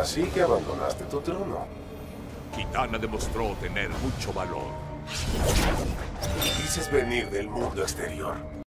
Así que abandonaste tu trono. Kitana demostró tener mucho valor. Dices venir del mundo exterior.